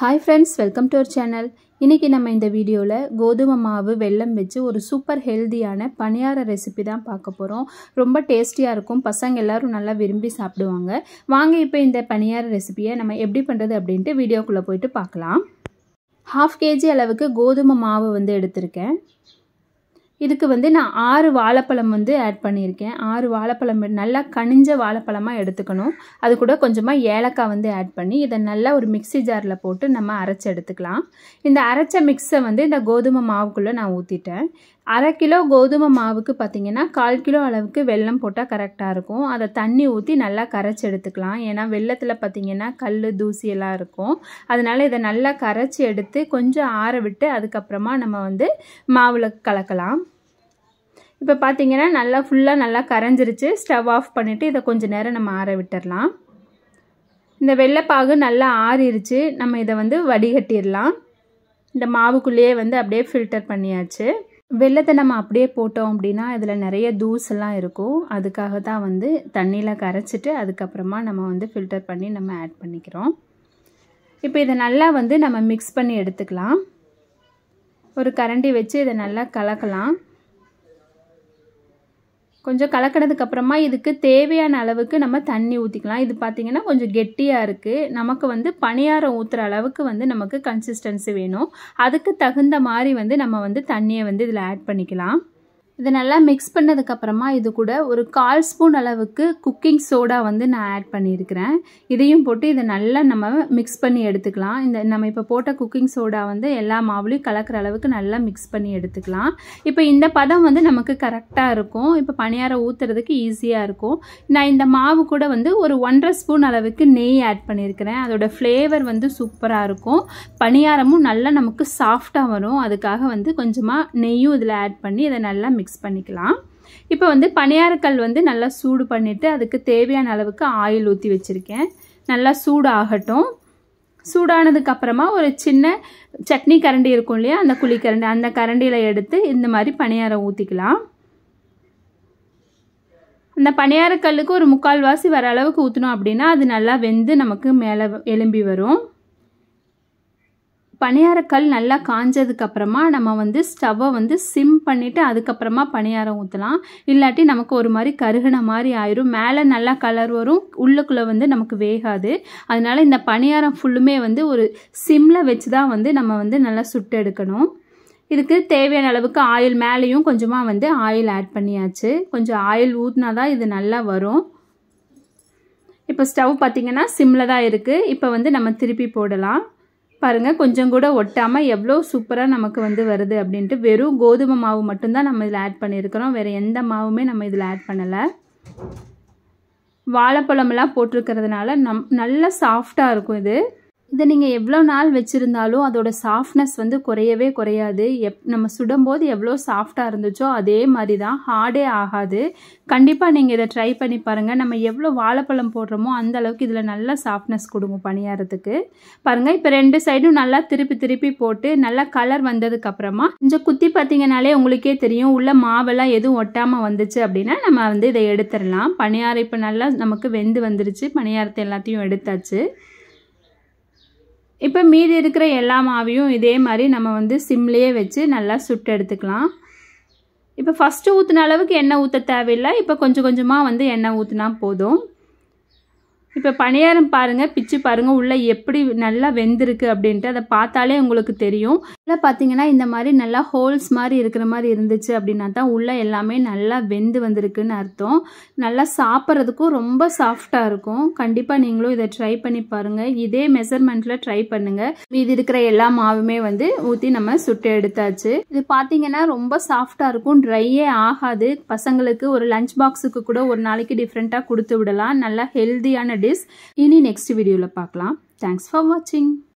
Hi friends, welcome to our channel. இன்னைக்கு நம்ம இந்த வீடியோல கோதுமை மாவு வெல்லம் வெச்சு ஒரு சூப்பர் ஹெல்தியான பணியார ரெசிபி தான் பார்க்க போறோம். ரொம்ப டேஸ்டியா இருக்கும். பசங்க எல்லாரும் நல்லா விரும்பி சாப்பிடுவாங்க. வாங்க இப்போ இந்த பணியார ரெசிபியை நம்ம எப்படி பண்றது அப்படினு வீடியோக்குள்ள போய்ட்டு பார்க்கலாம். 1/2 kg அளவுக்கு கோதுமை மாவு வந்து எடுத்துர்க்கேன். இதுக்கு வந்து நான் 6 வாழைப்பழம் வந்து ஆட் பண்ணியிருக்கேன். 6 வாழைப்பழம் நல்லா கனிஞ்ச வாழைப்பழமா எடுத்துக்கணும். அது கூட கொஞ்சமா ஏலக்காய் வந்து ஆட் பண்ணி இதை நல்லா ஒரு மிக்ஸி ஜாரில் போட்டு நம்ம அரைச்சு எடுத்துக்கலாம். இந்த அரைச்ச மிக்ஸை வந்து இந்த கோதுமை மாவுக்குள்ளே நான் ஊற்றிட்டேன். 1/2 கிலோ கோதுமை மாவுக்கு பார்த்தீங்கன்னா 1/4 கிலோ அளவுக்கு வெல்லம் போட்டால் கரெக்டாக இருக்கும். அதை தண்ணி ஊற்றி நல்லா கரைச்சி எடுத்துக்கலாம். ஏன்னா வெல்லத்தில் பார்த்தீங்கன்னா கல் தூசி எல்லாம் இருக்கும். அதனால் இதை நல்லா கரைச்சி எடுத்து கொஞ்சம் ஆற விட்டு அதுக்கப்புறமா நம்ம வந்து மாவில் கலக்கலாம். இப்போ பார்த்தீங்கன்னா நல்லா ஃபுல்லாக நல்லா கரைஞ்சிருச்சு. ஸ்டவ் ஆஃப் பண்ணிவிட்டு இதை கொஞ்சம் நேரம் நம்ம ஆற விட்டுடலாம். இந்த வெள்ளைப்பாகு நல்லா ஆறிடுச்சு. நம்ம இதை வந்து வடிகட்டிடலாம். இந்த மாவுக்குள்ளேயே வந்து அப்படியே ஃபில்டர் பண்ணியாச்சு. வெல்லத்தை நம்ம அப்படியே போட்டோம் அப்படின்னா இதில் நிறைய தூசெல்லாம் இருக்கும். அதுக்காக தான் வந்து தண்ணியில் கரைச்சிட்டு அதுக்கப்புறமா நம்ம வந்து ஃபில்டர் பண்ணி நம்ம ஆட் பண்ணிக்கிறோம். இப்போ இதை நல்லா வந்து நம்ம மிக்ஸ் பண்ணி எடுத்துக்கலாம். ஒரு கரண்டி வச்சு இதை நல்லா கலக்கலாம். கொஞ்சம் கலக்கினதுக்கப்புறமா இதுக்கு தேவையான அளவுக்கு நம்ம தண்ணி ஊற்றிக்கலாம். இது பார்த்திங்கன்னா கொஞ்சம் கெட்டியாக இருக்குது. நமக்கு வந்து பணியாரம் ஊற்றுற அளவுக்கு வந்து நமக்கு கன்சிஸ்டன்சி வேணும். அதுக்கு தகுந்த மாதிரி வந்து நம்ம வந்து தண்ணியை வந்து இதில் ஆட் பண்ணிக்கலாம். இதை நல்லா மிக்ஸ் பண்ணதுக்கப்புறமா இது கூட ஒரு 1/4 ஸ்பூன் அளவுக்கு குக்கிங் சோடா வந்து நான் ஆட் பண்ணியிருக்கிறேன். இதையும் போட்டு இதை நல்லா நம்ம மிக்ஸ் பண்ணி எடுத்துக்கலாம். இந்த நம்ம இப்போ போட்ட குக்கிங் சோடா வந்து எல்லா மாவுலையும் கலக்கிற அளவுக்கு நல்லா மிக்ஸ் பண்ணி எடுத்துக்கலாம். இப்போ இந்த பதம் வந்து நமக்கு கரெக்டாக இருக்கும். இப்போ பணியாரம் ஊற்றுறதுக்கு ஈஸியாக இருக்கும். நான் இந்த மாவு கூட வந்து ஒரு 1/2 ஸ்பூன் அளவுக்கு நெய் ஆட் பண்ணியிருக்கிறேன். அதோட ஃப்ளேவர் வந்து சூப்பராக இருக்கும். பணியாரமும் நல்லா நமக்கு சாஃப்டாக வரும். அதுக்காக வந்து கொஞ்சமாக நெய்யும் இதில் ஆட் பண்ணி இதை நல்லா மிக்ஸ் பண்ணிக்கலாம். இப்போ வந்து பணியாரக்கல் வந்து நல்லா சூடு பண்ணிட்டு அதுக்கு தேவையான அளவுக்கு ஆயில் ஊற்றி வச்சிருக்கேன். நல்லா சூடு ஆகட்டும். சூடானதுக்கு அப்புறமா ஒரு சின்ன சட்னி கரண்டி இருக்கும் இல்லையா, அந்த குழிக்கரண்டி, அந்த கரண்டியில் எடுத்து இந்த மாதிரி பணியாரம் ஊற்றிக்கலாம். அந்த பணியாரக்கல்லுக்கு ஒரு 3/4 வாசி வர அளவுக்கு ஊற்றணும் அப்படின்னா அது நல்லா வெந்து நமக்கு மேலே எலும்பி வரும். பணியாரக்கல் நல்லா காஞ்சதுக்கு அப்புறமா நம்ம வந்து ஸ்டவ்வை வந்து சிம் பண்ணிவிட்டு அதுக்கப்புறமா பணியாரம் ஊற்றலாம். இல்லாட்டி நமக்கு ஒரு மாதிரி கருகின மாதிரி ஆயிரும். மேலே நல்லா கலர் வரும், உள்ளுக்குள்ளே வந்து நமக்கு வேகாது. அதனால் இந்த பணியாரம் ஃபுல்லுமே வந்து ஒரு சிம்மில் வச்சு தான் வந்து நம்ம வந்து நல்லா சுட்டு எடுக்கணும். இதுக்கு தேவையான அளவுக்கு ஆயில் மேலேயும் கொஞ்சமாக வந்து ஆயில் ஆட் பண்ணியாச்சு. கொஞ்சம் ஆயில் ஊற்றினா தான் இது நல்லா வரும். இப்போ ஸ்டவ் பார்த்திங்கன்னா சிம்மில் தான் இருக்குது. இப்போ வந்து நம்ம திருப்பி போடலாம். பாருங்கள், கொஞ்சம் கூட ஒட்டாமல் எவ்வளோ சூப்பராக நமக்கு வந்து வருது அப்படின்ட்டு. வெறும் கோதுமை மாவு மட்டும்தான் நம்ம இதில் ஆட் பண்ணியிருக்கிறோம். வேறு எந்த மாவுமே நம்ம இதில் ஆட் பண்ணலை. வாழைப்பழமெல்லாம் போட்டிருக்கிறதுனால நல்ல சாஃப்டாக இருக்கும். இதை நீங்கள் எவ்வளோ நாள் வச்சுருந்தாலும் அதோட சாஃப்ட்னஸ் வந்து குறையவே குறையாது. நம்ம சுடும்போது எவ்வளோ சாஃப்டாக இருந்துச்சோ அதே மாதிரி தான், ஹார்டே ஆகாது. கண்டிப்பாக நீங்கள் இதை ட்ரை பண்ணி பாருங்கள். நம்ம எவ்வளோ வாழைப்பழம் போடுறோமோ அந்த அளவுக்கு இதில் நல்ல சாஃப்ட்னஸ் கொடுக்கும் பணியாரத்துக்கு. பாருங்கள், இப்போ 2 சைடும் நல்லா திருப்பி திருப்பி போட்டு நல்லா கலர் வந்ததுக்கப்புறமா கொஞ்சம் குத்தி பார்த்தீங்கனாலே உங்களுக்கே தெரியும் உள்ள மாவெல்லாம் எதுவும் ஒட்டாமல் வந்துச்சு அப்படின்னா நம்ம வந்து இதை எடுத்துடலாம். பணியாரம் இப்போ நல்லா நமக்கு வெந்து வந்துருச்சு. பணியாரத்தை எல்லாத்தையும் எடுத்தாச்சு. இப்போ மீதி இருக்கிற எல்லா மாவையும் இதே மாதிரி நம்ம வந்து சிம்லேயே வச்சு நல்லா சுட்டு எடுத்துக்கலாம். இப்போ ஃபஸ்ட்டு ஊற்றின அளவுக்கு எண்ணெய் ஊற்ற தேவையில்லை. இப்போ கொஞ்சம் கொஞ்சமாக வந்து எண்ணெய் ஊற்றினா போதும். இப்போ பணியாரம் பாருங்கள், பிச்சு பாருங்கள் உள்ளே எப்படி நல்லா வெந்திருக்கு அப்படின்ட்டு. அதை பார்த்தாலே உங்களுக்கு தெரியும். உள்ளே பார்த்தீங்கன்னா இந்த மாதிரி நல்லா ஹோல்ஸ் மாதிரி இருக்கிற மாதிரி இருந்துச்சு அப்படின்னா தான் உள்ளே எல்லாமே நல்லா வெந்து வந்திருக்குன்னு அர்த்தம். நல்லா சாப்பிட்றதுக்கும் ரொம்ப சாஃப்டாக இருக்கும். கண்டிப்பாக நீங்களும் இதை ட்ரை பண்ணி பாருங்கள். இதே மெஷர்மெண்ட்டில் ட்ரை பண்ணுங்கள். மீதி இருக்கிற எல்லா மாவுமே வந்து ஊற்றி நம்ம சுட்டு எடுத்தாச்சு. இது பார்த்தீங்கன்னா ரொம்ப சாஃப்டாக இருக்கும். ட்ரையே ஆகாது. பசங்களுக்கு ஒரு லஞ்ச் பாக்ஸுக்கு கூட ஒரு நாளைக்கு டிஃப்ரெண்ட்டாக கொடுத்து விடலாம். நல்லா ஹெல்தியான டிஷ். இனி நெக்ஸ்ட் வீடியோவில் பார்க்கலாம். தேங்க்ஸ் ஃபார் வாட்சிங்.